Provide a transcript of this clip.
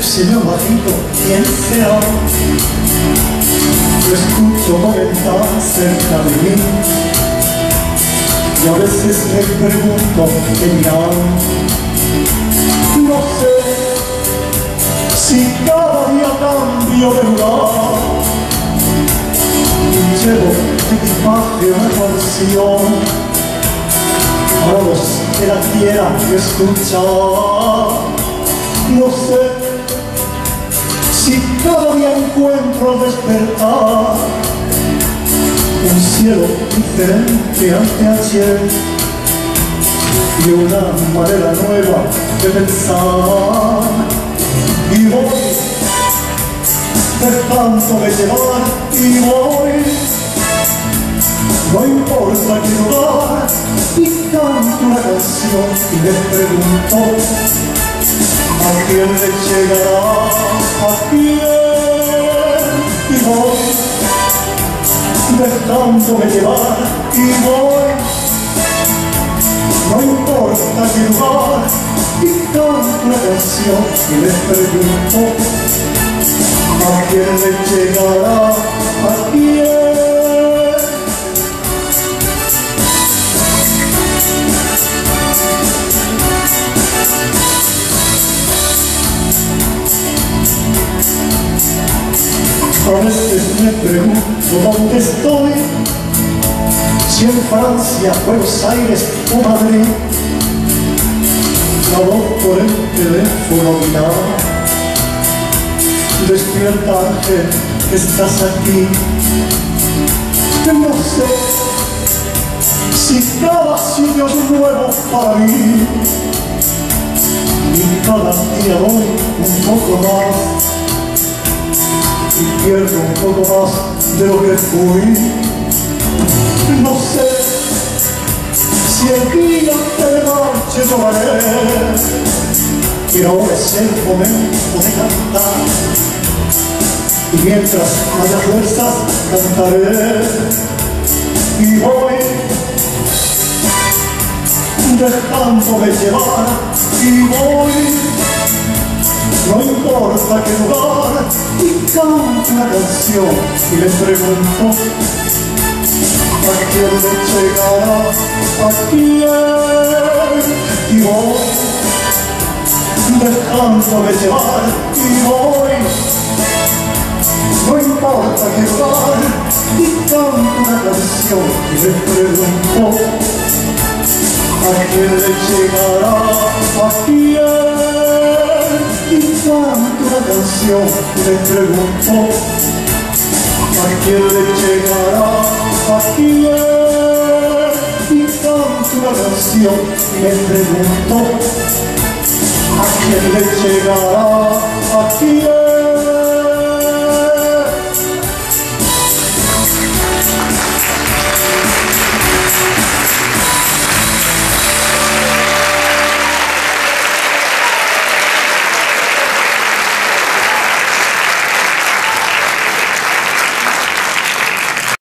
Señor bajito, ¿quién será? Lo escucho comentar cerca de mí y a veces me pregunto qué dirán. No sé si cada día cambio de lugar y llevo equipaje una canción a los que la quieran escuchar. No sé si cada día encuentro al despertar un cielo diferente ante ayer y una manera nueva de pensar, y voy dejándome llevar y voy, no importa qué lugar, y canto una canción y me pregunto ¿a quién le llegará? ¿A quién? Y voy dejándome llevar y voy, no importa qué lugar, y canto una canción y me pregunto ¿a quién le llegará? ¿A quién? A veces me pregunto dónde estoy, si en Francia, Buenos Aires o Madrid. La voz por el teléfono mirar, despierta Ángel, que estás aquí. No sé si cada sitio es nuevo para mí y cada día doy un poco más y pierdo un poco más de lo que fui. No sé si el día que me marche lloraré, pero ahora es el momento de cantar, y mientras haya fuerzas cantaré, y voy dejándome llevar, y voy, no importa qué lugar, y canto una canción y me pregunto ¿a quién le llegará? ¿A quién? Y voy dejándome llevar y voy, no importa qué lugar, y canto una canción y me pregunto ¿a quién le llegará? ¿A quién? Y canto una canción y me pregunto ¿a quién le llegará? ¿A quién? Y canto una canción y me pregunto ¿a quién le llegará? ¿A quién?